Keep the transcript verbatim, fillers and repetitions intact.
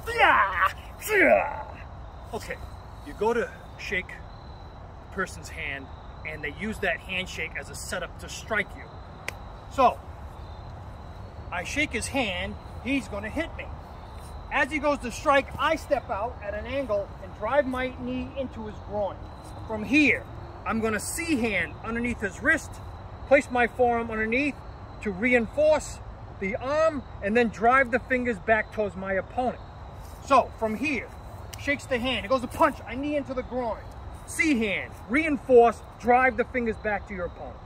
Okay, you go to shake a person's hand and they use that handshake as a setup to strike you. So, I shake his hand, he's gonna hit me. As he goes to strike, I step out at an angle and drive my knee into his groin. From here, I'm gonna C hand underneath his wrist, place my forearm underneath to reinforce the arm, and then drive the fingers back towards my opponent. So, from here, shakes the hand, it goes to punch, I knee into the groin. C hand, reinforce, drive the fingers back to your opponent.